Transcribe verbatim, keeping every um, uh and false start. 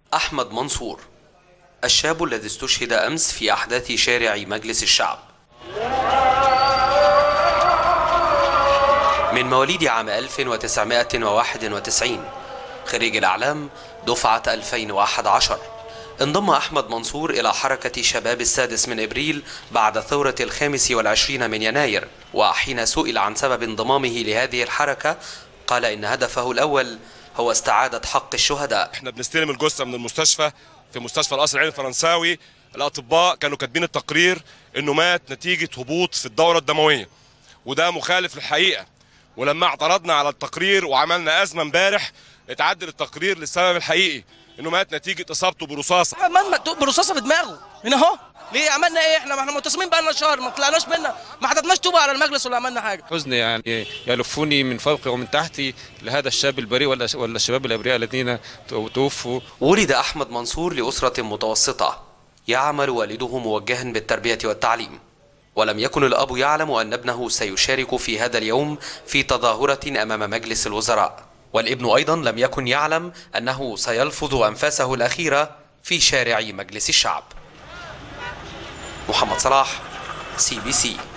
أحمد منصور، الشاب الذي استشهد أمس في أحداث شارع مجلس الشعب، من مواليد عام ألف وتسعمائة وواحد وتسعين، خريج الأعلام دفعة ألفين وأحد عشر. انضم أحمد منصور إلى حركة شباب السادس من إبريل بعد ثورة الخامس والعشرين من يناير، وحين سئل عن سبب انضمامه لهذه الحركة قال إن هدفه الأول هو استعادة حق الشهداء. احنا بنستلم الجثة من المستشفى في مستشفى القصر العيني الفرنساوي. الأطباء كانوا كاتبين التقرير إنه مات نتيجة هبوط في الدورة الدموية، وده مخالف للحقيقة. ولما اعترضنا على التقرير وعملنا أزمة امبارح، اتعدل التقرير للسبب الحقيقي انه مات نتيجه اصابته برصاصه. مات مقتول برصاصه في دماغه هنا اهو. ليه عملنا ايه؟ احنا ما احنا متصمين بقى لنا شهر ما طلعناش منها، ما حطيناش طوبه على المجلس ولا عملنا حاجه. حزن يعني يلفني من فوقي ومن تحتي لهذا الشاب البريء ولا ولا الشباب الابرياء الذين توفوا. ولد احمد منصور لاسره متوسطه، يعمل والده موجها بالتربيه والتعليم، ولم يكن الاب يعلم ان ابنه سيشارك في هذا اليوم في تظاهره امام مجلس الوزراء، والابن أيضا لم يكن يعلم أنه سيلفظ أنفاسه الأخيرة في شارع مجلس الشعب. محمد صلاح، سي بي سي.